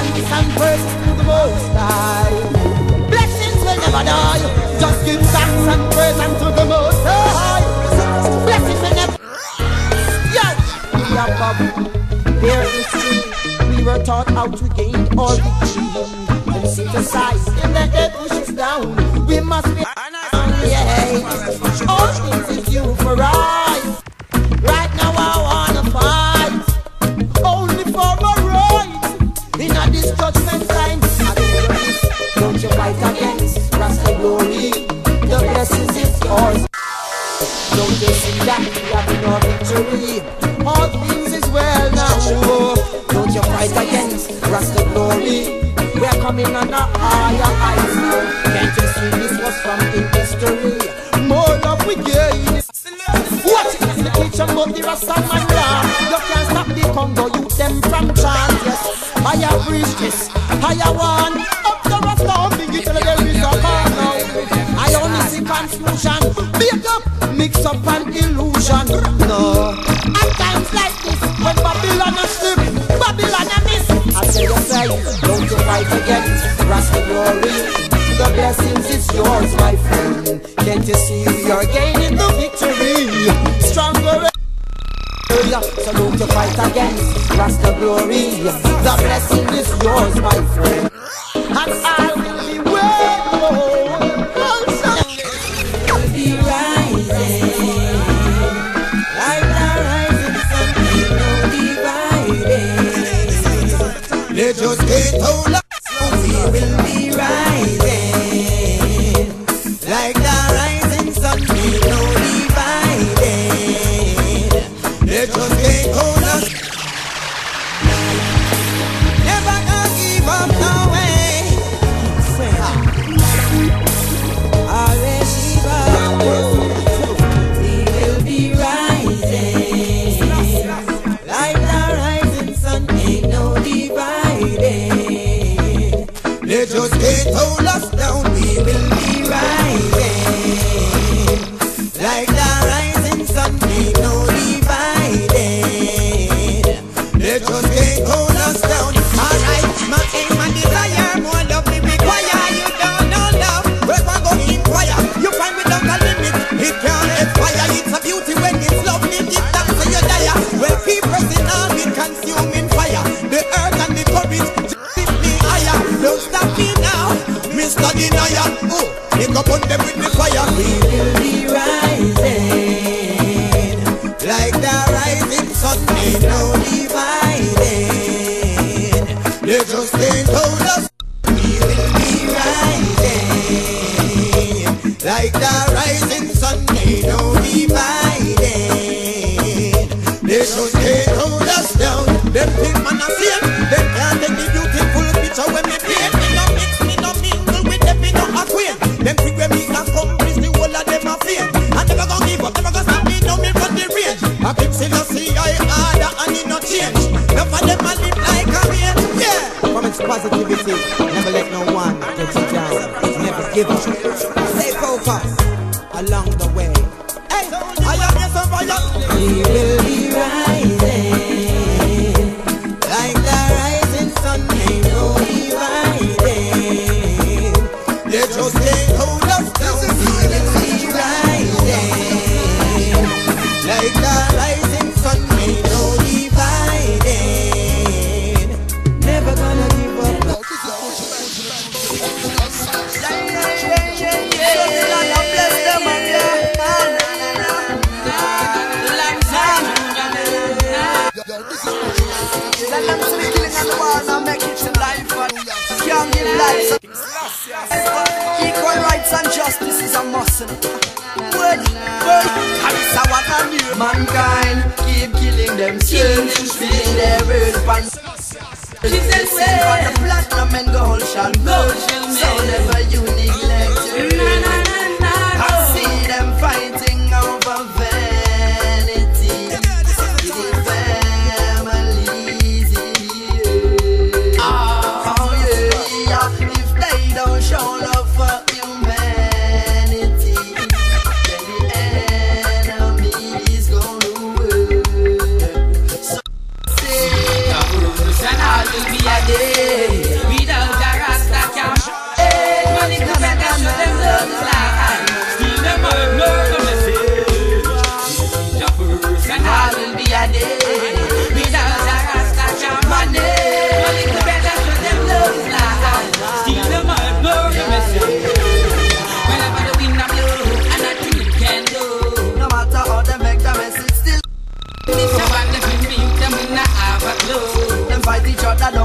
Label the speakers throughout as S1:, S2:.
S1: thanks and praises to the Most High. Blessings will never die. Just give thanks and praise unto the Most High. Blessings will never. Yes, we are Bob. There is tree. We were taught how to gain all victory and synthesize in the dead bushes down. We must be. Yeah, all things is you for right. Right now I wanna fight only for my rights in a this judgment time. Don't you fight against Rasta glory. The blessings is yours. Don't you see that we have no victory? All things is well now. Don't you fight against Rasta glory. We are coming on a higher heights now. Can't you see this was from in history? More love we gain. Watch it in the kitchen, but the Rasta man laugh. You can't stop the Congo, you them from chant. Yes, higher reach this, higher one. Up the Rasta, big it till there is a car now. I only see confusion, big up, mix up an illusion. No, at times like this, when Babylon a slip, Babylon a miss. I tell you, say, don't you fight against Rasta glory. The blessings is yours, my friend. Can't you see you're gaining the victory? Stronger. So don't you fight against Rasta glory. The blessing is yours, my friend. And I will be well. I'll be rising like the rising sun, no dividing. Let just get hold of. We will be rising like the rising sun, no dividing. Let us take hold of. Never gonna give up, no way. We will be rising like the rising sun, ain't no dividing. Let us get hold us down, we will be rising like the rising sun, ain't no dividing. Let us get hold us down. Alright, my aim and desire, more love we require. You don't know love, where one go inquire. You find without a limit, it can't expire. It's a beauty when it's love, give thanks to your dire. When keep pressing on, it consuming fire. The earth and the courage. Don't stop me now, Mr. Denial. Oh, pick up on them with the fire. We will be rising like the rising sun, ain't no dividing. Let us stay hold us. We will be rising like the rising sun, ain't no dividing. Let us stay hold us down. Them big man are seeing, them can't take the beautiful picture when me paint. Me no mix, me no mingle with them, me no acquaint. Them think when me accomplish the whole of them a fail. I never gonna give up, never gonna stop me, no me run the range. I keep still a see I harder and it no change. None of them a live like a rain, yeah. From its positivity, never let no one get you down. Never give up, stay focused along the way. Hey, I am here some fire. We will be rising like the rising sun, ain't no dividing. Let us take hold of down. We will be rising like the rising sun, ain't no dividing. Never gonna give up. Bless them up, equal rights and justice is a must. Mankind keep killing themselves, feeding their earth and silver, the platinum and gold shall go. So never you neglect to I see them fighting over vanity. Don't show love for humanity, then the enemy is gonna win. So say, and all will be again.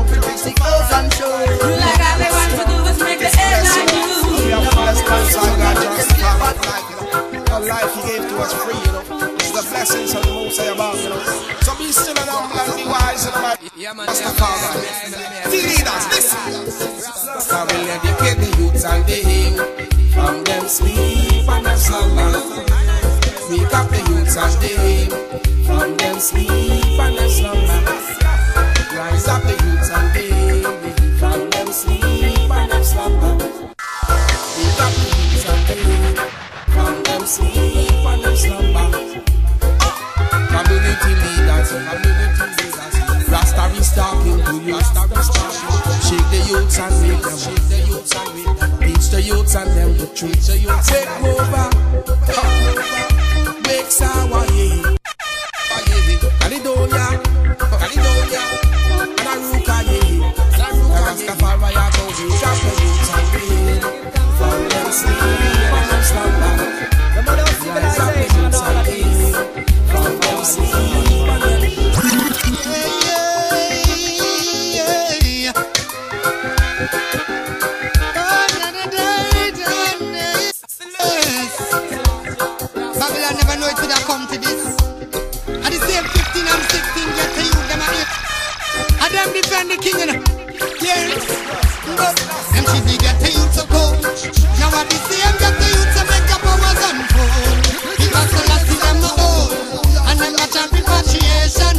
S2: up with big clothes and shoes.
S3: Like all they want to do is make the headline news.
S2: We have blessed man, so God just have it like, the life He gave to us free, It's the blessings of the Most High above, So be still and humble and be wise in the Bible. That's the power. Leaders, listen. I will educate the youths and the young from them sleep and them slumber. Wake up the youths and the young from them sleep and them slumber. Rise up the youths and the young from them sleep and them slumber. Wake up the youths and the young from them sleep and them slumber. Community leaders, Rasta is talking to you. Shake the youths and wake them. Teach the youths and them the truth. Take over. Make sour, yeah. Caledonia, and Aruka, yeah. Rastafari, I go to shop the youths and wake from them sleep and them slumber. Rise up the youths and wake from them sleep and them.
S1: Babylon never know it would have come to this. At the same 15 and 16 get to you, them are here. And them defend the king, Yeah. But them should be get to you to go. Now at the same get to you to make your powers unfold. Because the last of them are old. And them are champ repatriation.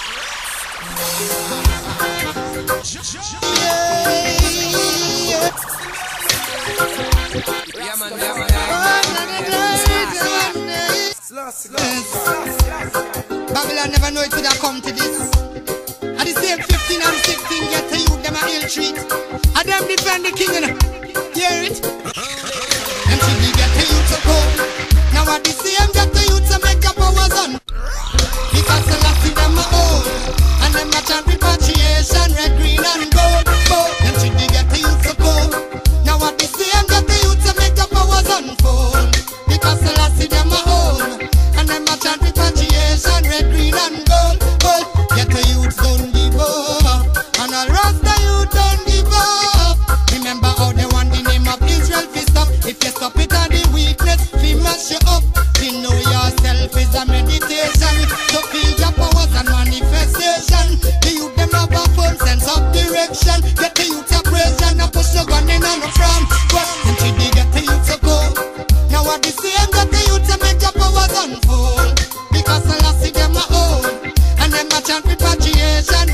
S1: Babylon never know it would have come to this. At the same 15 and 16 get to you, them a ill treat. And them defend the king, Hear it? Them should be get to you to go. Now at the same get to you to make your powers on. Because the last of them are old. And them a chant repatriation, red, green and gold. Them should be get to you to go. Now at the same get to you to make your powers unfold. Because the last of them are old. And them a chant repatriation, red, green and gold. Get the youth don't give up. And all Rasta youth don't give up. Remember how they want the name of Israel to stop. If you stop it at the weakness, we mash you up. You know yourself is a meditation. So feel your powers and manifestation. The youth them have a full sense of direction. Get the youth a praise and a push the gun in on the front. But until they get the youth to go. Now at the same get the youth to make your powers unfold. Because the last of them are old. And them a chant repatriation.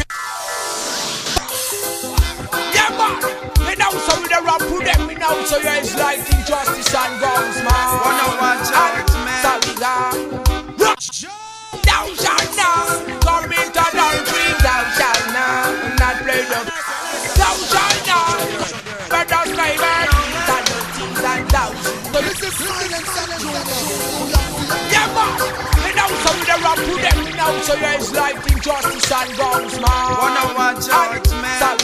S2: Yeah, man. Me now so with the rap to them. Me now so yeah, it's like injustice and guns, man. Wanna watch out, man. Thou shalt not commit adultery. Thou shalt not play the. Thou shalt not murder, slavery, and thou. So this is silence and yeah, man. Me now so with the rap to them. Me now so yeah, it's like injustice and guns, man. Wanna watch out, man.